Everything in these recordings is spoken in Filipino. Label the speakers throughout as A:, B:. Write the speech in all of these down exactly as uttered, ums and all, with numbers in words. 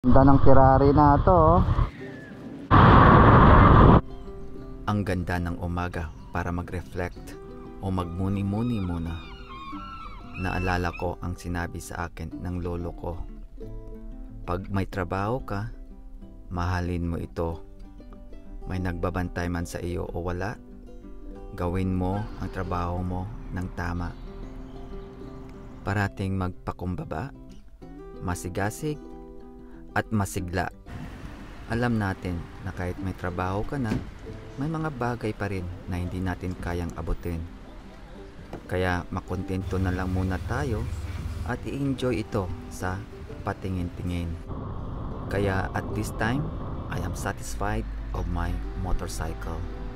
A: Ganda ng Ferrari na to, oh.
B: Ang ganda ng umaga para mag-reflect o magmuni-muni muna. Naalala ko ang sinabi sa akin ng lolo ko. Pag may trabaho ka, mahalin mo ito. May nagbabantay man sa iyo o wala, gawin mo ang trabaho mo ng tama. Parating magpakumbaba, masigasig, at masigla. Alam natin na kahit may trabaho ka na, may mga bagay pa rin na hindi natin kayang abutin. Kaya makontento na lang muna tayo at i-enjoy ito sa patingin-tingin. Kaya at this time, I am satisfied of my motorcycle.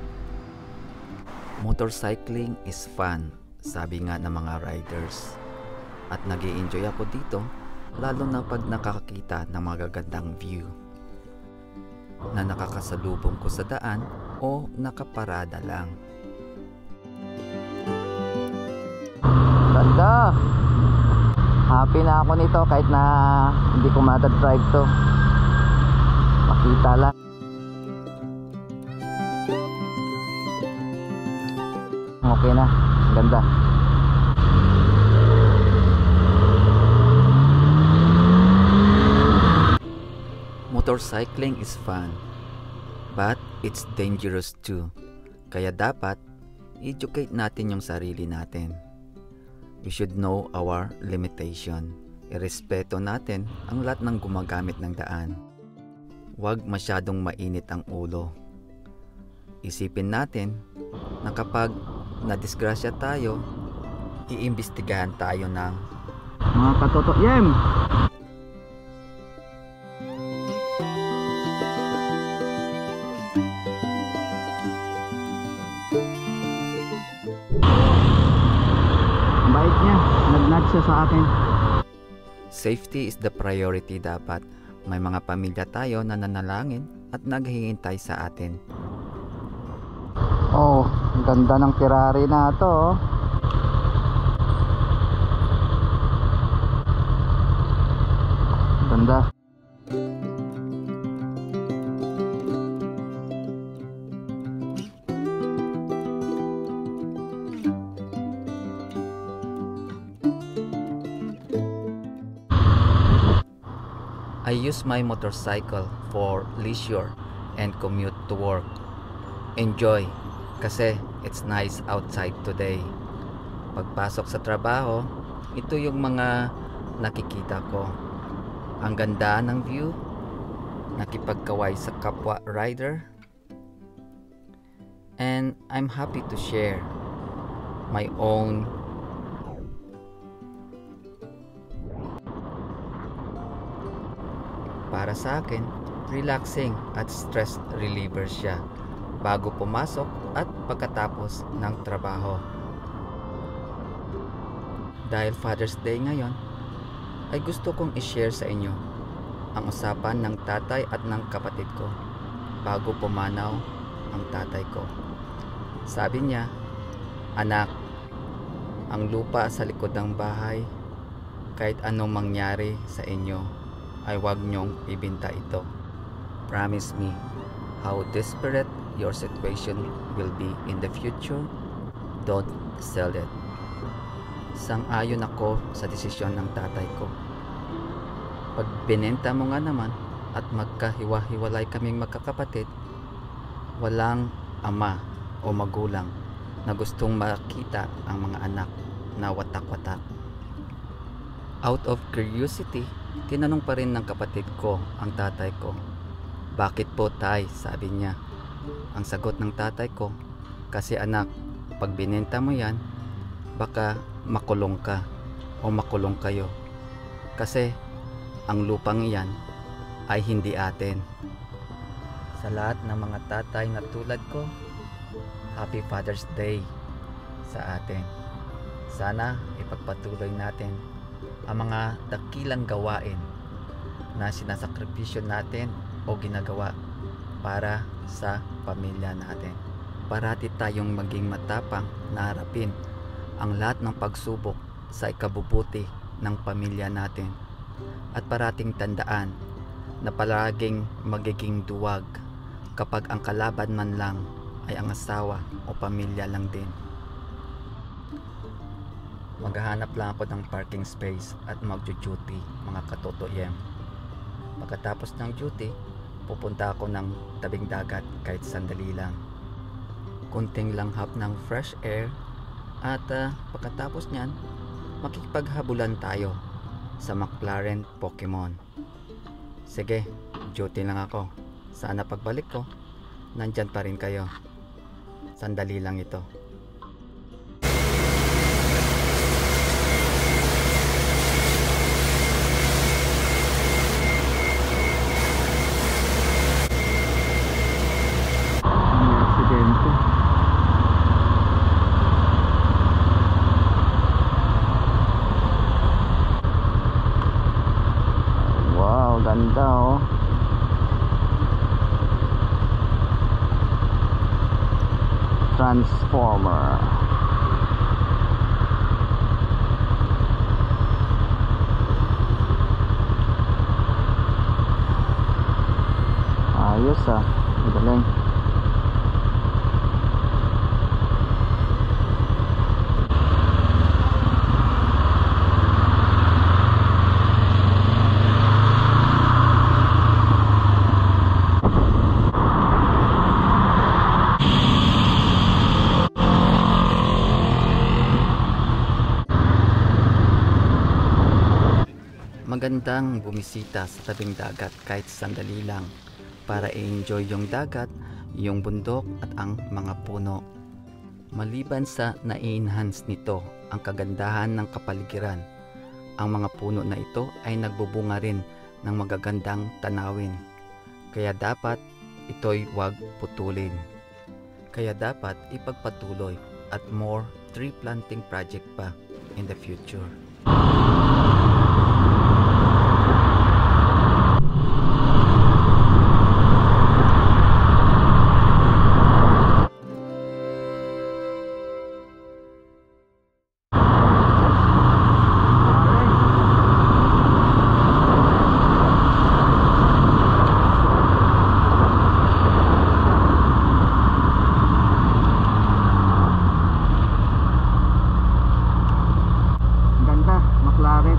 B: Motorcycling is fun, sabi nga ng mga riders. At nag-i-enjoy ako dito, lalo na pag nakakakita ng magagandang view na nakakasalubong ko sa daan o nakaparada lang.
A: Ganda! Happy na ako nito kahit na hindi ko matadrive to. Makita lang. Okay na, ganda.
B: Motorcycling is fun, but it's dangerous too. Kaya dapat educate natin yung sarili natin. We should know our limitation. Irespeto natin ang lahat ng gumagamit ng daan. Huwag masyadong mainit ang ulo. Isipin natin na kapag nadisgrasya tayo, iimbestigahan tayo ng
A: Mga katoto, Yem! Ang bait niya, nag-nudge siya sa akin.
B: Safety is the priority dapat. May mga pamilya tayo na nanalangin at naghihintay sa atin.
A: Oh, ang ganda ng Ferrari na to, oh. Ganda.
B: I use my motorcycle for leisure and commute to work. Enjoy, kasi it's nice outside today. Pagpasok sa trabaho, ito yung mga nakikita ko. Ang ganda ng view, nakipagkaway sa kapwa rider, and I'm happy to share my own para sa akin, relaxing at stress reliever siya bago pumasok at pagkatapos ng trabaho. Dahil Father's Day ngayon, ay gusto kong i-share sa inyo ang usapan ng tatay at ng kapatid ko bago pumanaw ang tatay ko. Sabi niya, "Anak, ang lupa sa likod ng bahay, kahit anong mangyari sa inyo, ay huwag niyong ibinta ito. Promise me how desperate your situation will be in the future. Don't sell it." Sang-ayon ako sa desisyon ng tatay ko. Pag binenta mo nga naman at magkahiwa-hiwalay kaming magkakapatid, walang ama o magulang na gustong makita ang mga anak na watak-watak. Out of curiosity, tinanong pa rin ng kapatid ko ang tatay ko. "Bakit po, tay?" sabi niya. Ang sagot ng tatay ko, "Kasi anak, pag binenta mo yan, baka makulong ka o makulong kayo. Kasi ang lupang iyan ay hindi atin." Sa lahat ng mga tatay na tulad ko, Happy Father's Day sa atin. Sana ipagpatuloy natin ang mga dakilang gawain na sinasakripisyo natin o ginagawa para sa pamilya natin. Parati tayong maging matapang na harapin ang lahat ng pagsubok sa ikabubuti ng pamilya natin. At parating tandaan na palaging magiging duwag kapag ang kalaban man lang ay ang asawa o pamilya lang din. Maghahanap lang ako ng parking space at magjo-duty mga katotoyem. Pagkatapos ng duty, pupunta ako ng tabing dagat kahit sandali lang. Kunting langhap ng fresh air at uh, pagkatapos niyan, makikipaghabulan tayo sa McLaren Pokemon. Sige, duty lang ako. Sana pagbalik ko, nandyan pa rin kayo. Sandali lang ito.
A: Aksidente. Wow, ganda oh. Transformer. Ayos ah, magaling.
B: Magandang bumisita sa tabing dagat kahit sandali lang para i-enjoy yung dagat, yung bundok at ang mga puno. Maliban sa na-enhance nito ang kagandahan ng kapaligiran, ang mga puno na ito ay nagbubunga rin ng magagandang tanawin. Kaya dapat ito'y huwag putulin. Kaya dapat ipagpatuloy at more tree planting project pa in the future.
A: McLaren.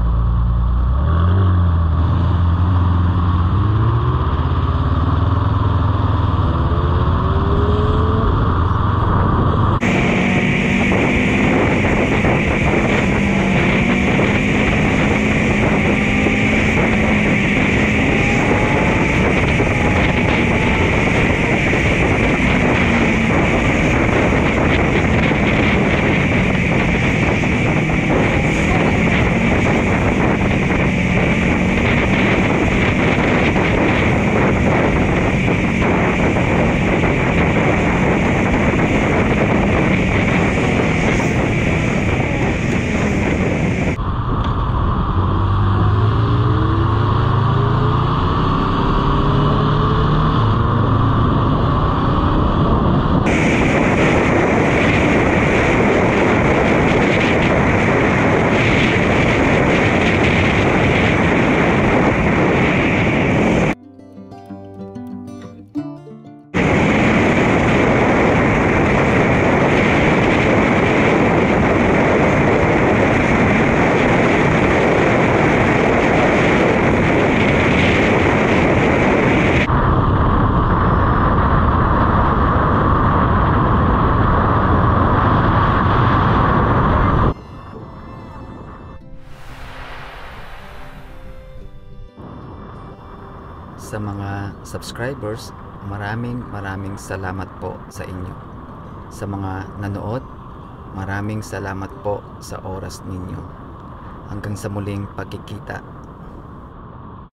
B: Sa mga subscribers, maraming maraming salamat po sa inyo. Sa mga nanood, maraming salamat po sa oras ninyo. Hanggang sa muling pagkikita.